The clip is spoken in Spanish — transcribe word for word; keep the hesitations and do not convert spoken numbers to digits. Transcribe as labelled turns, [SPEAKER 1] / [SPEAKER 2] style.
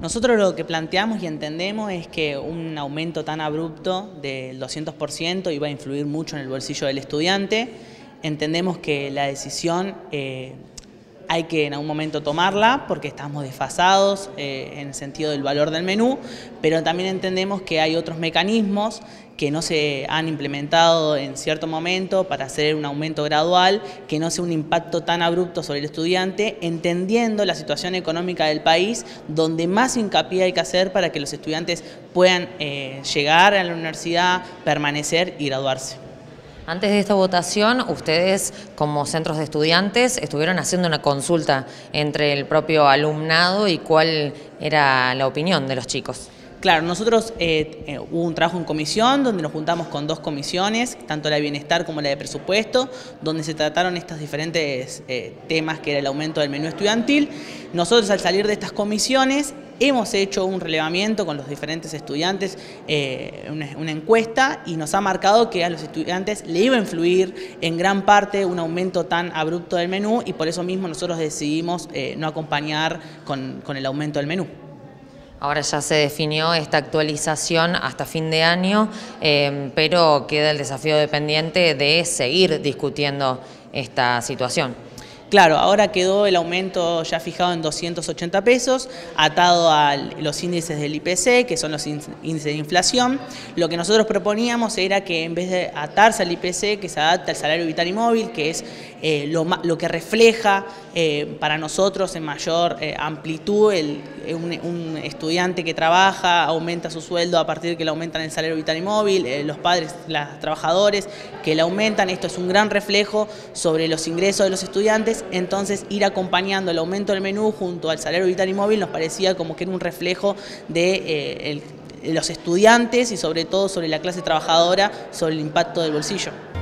[SPEAKER 1] Nosotros lo que planteamos y entendemos es que un aumento tan abrupto del doscientos por ciento iba a influir mucho en el bolsillo del estudiante. Entendemos que la decisión eh, hay que en algún momento tomarla porque estamos desfasados eh, en el sentido del valor del menú, pero también entendemos que hay otros mecanismos que no se han implementado en cierto momento para hacer un aumento gradual, que no sea un impacto tan abrupto sobre el estudiante, entendiendo la situación económica del país, donde más hincapié hay que hacer para que los estudiantes puedan eh, llegar a la universidad, permanecer y graduarse.
[SPEAKER 2] Antes de esta votación, ustedes como centros de estudiantes estuvieron haciendo una consulta entre el propio alumnado y cuál era la opinión de los chicos.
[SPEAKER 1] Claro, nosotros eh, eh, hubo un trabajo en comisión donde nos juntamos con dos comisiones, tanto la de bienestar como la de presupuesto, donde se trataron estos diferentes eh, temas que era el aumento del menú estudiantil. Nosotros al salir de estas comisiones hemos hecho un relevamiento con los diferentes estudiantes, eh, una, una encuesta, y nos ha marcado que a los estudiantes le iba a influir en gran parte un aumento tan abrupto del menú y por eso mismo nosotros decidimos eh, no acompañar con, con el aumento del menú.
[SPEAKER 2] Ahora ya se definió esta actualización hasta fin de año, eh, pero queda el desafío dependiente de seguir discutiendo esta situación.
[SPEAKER 1] Claro, ahora quedó el aumento ya fijado en doscientos ochenta pesos, atado a los índices del I P C, que son los índices de inflación. Lo que nosotros proponíamos era que en vez de atarse al I P C, que se adapte al salario vital y móvil, que es eh, lo, lo que refleja eh, para nosotros en mayor eh, amplitud el, un, un estudiante que trabaja, aumenta su sueldo a partir de que le aumentan el salario vital y móvil, eh, los padres, los trabajadores que le aumentan. Esto es un gran reflejo sobre los ingresos de los estudiantes. Entonces ir acompañando el aumento del menú junto al salario vital y móvil nos parecía como que era un reflejo de eh, el, los estudiantes y sobre todo sobre la clase trabajadora, sobre el impacto del bolsillo.